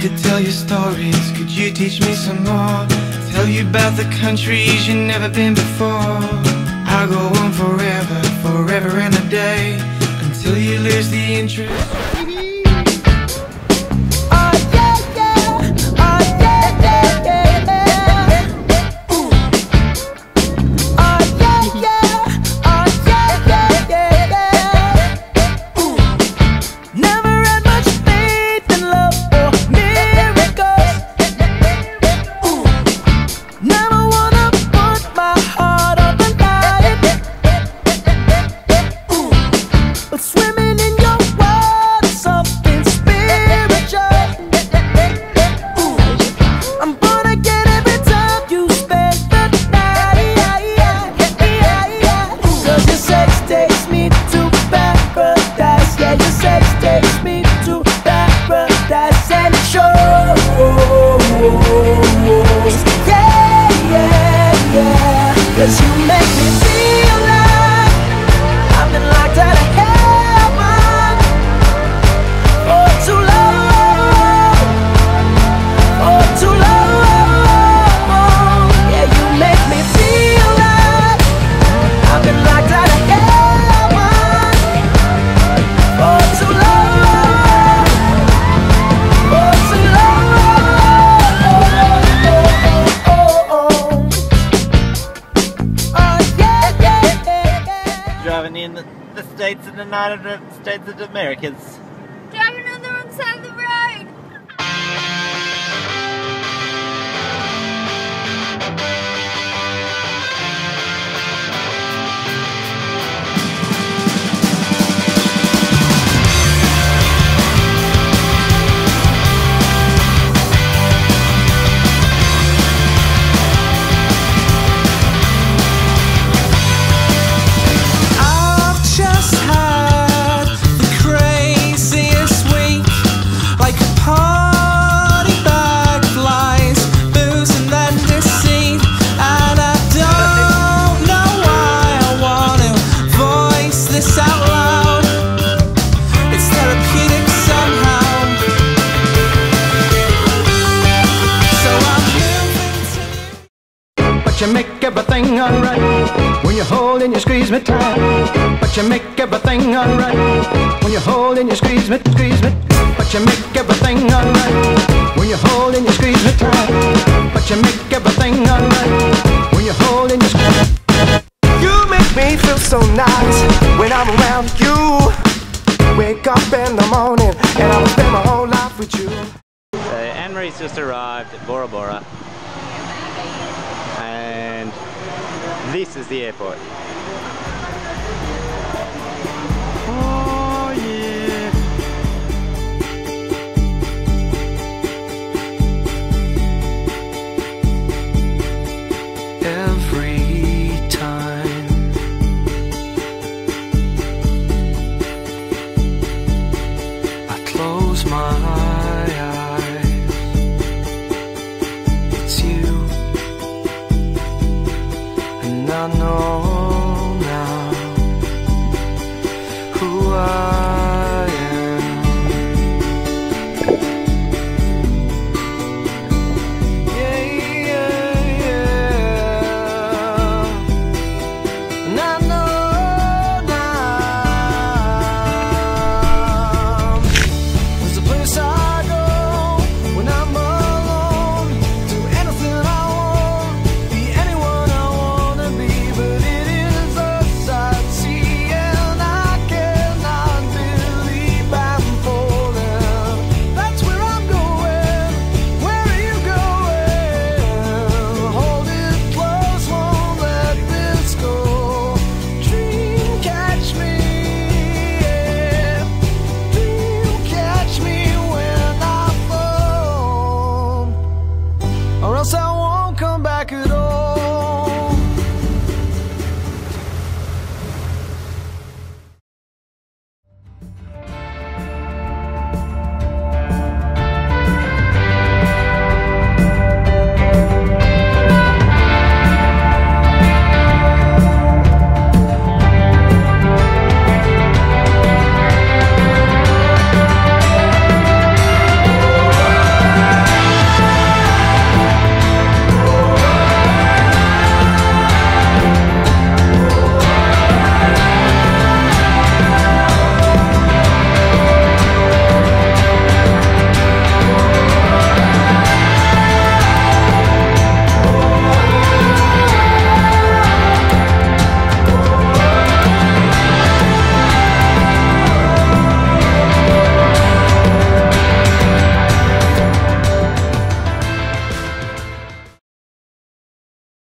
could tell you stories, could you teach me some more? Tell you about the countries you've never been before. I'll go on forever, forever and a day, until you lose the interest. Cause you make me feel like I've been locked out of heaven for too long, for too long. Yeah, you make me feel like I've been locked out of heaven for too long, for too long. Driving in the States of the United States of the Americas. Driving on the wrong side of the road. You make everything alright when you hold and you squeeze me tight. But you make everything alright when you hold and you squeeze me. But you make everything alright when you hold and you squeeze me tight. But you make everything alright when you hold and you squeeze me. You make me feel so nice when I'm around you. Wake up in the morning and I'll spend my whole life with you. So Anne-Marie's just arrived at Bora Bora. And this is the airport.